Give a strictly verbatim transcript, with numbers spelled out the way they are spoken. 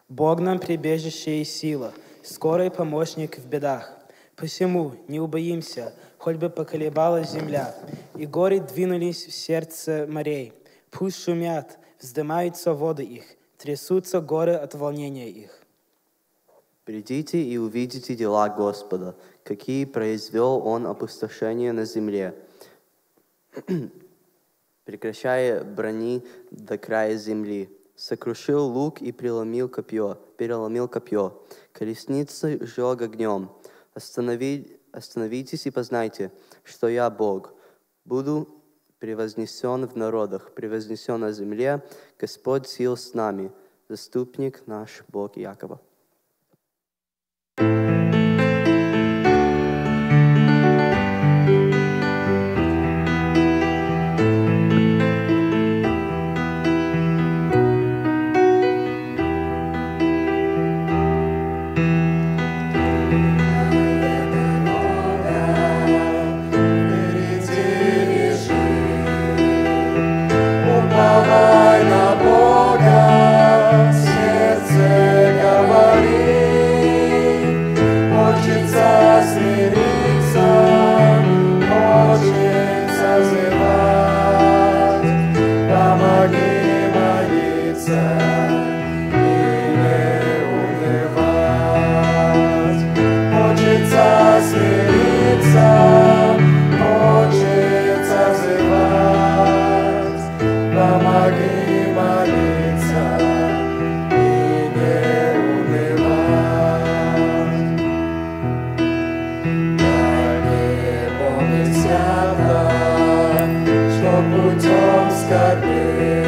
Бог нам прибежище и сила, скорый помощник в бедах. Посему не убоимся, хоть бы поколебалась земля, и горы двинулись в сердце морей. Пусть шумят, вздымаются воды их, трясутся горы от волнения их. Придите и увидите дела Господа, какие произвел Он опустошение на земле, прекращая брони до края земли. Сокрушил лук и преломил копье, переломил копье. Колесницы сжег огнем. Останови, остановитесь и познайте, что я Бог. Буду превознесен в народах, превознесен на земле. Господь сил с нами, заступник наш Бог Якова. Уповай на Бога, сердце говорит, хочется смириться, хочется взывать, помоги молиться и не унывать. Хочется смириться, хочется взывать, помоги молиться и не унывать. Дай мне помнить всегда, что путем скорбей